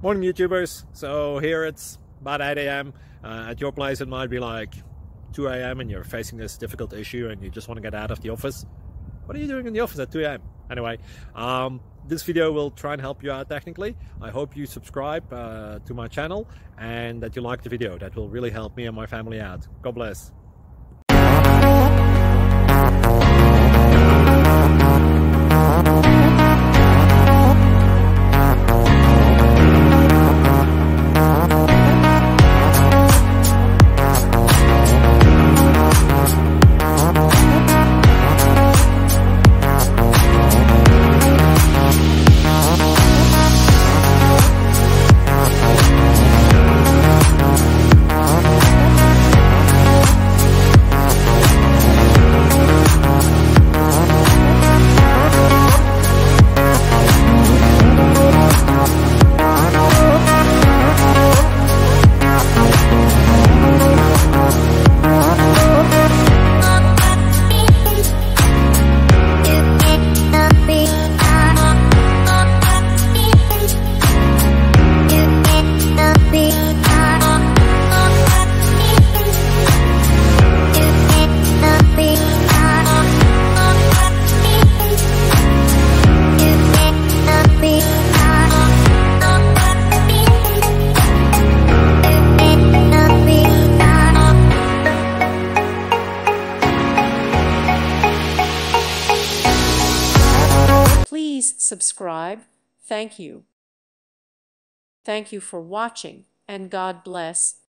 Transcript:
Morning YouTubers. So here it's about 8 a.m. At your place it might be like 2 a.m. and you're facing this difficult issue and you just want to get out of the office. What are you doing in the office at 2 a.m.? Anyway, this video will try and help you out technically. I hope you subscribe to my channel and that you like the video. That will really help me and my family out. God bless. Please subscribe. Thank you. Thank you for watching, and God bless.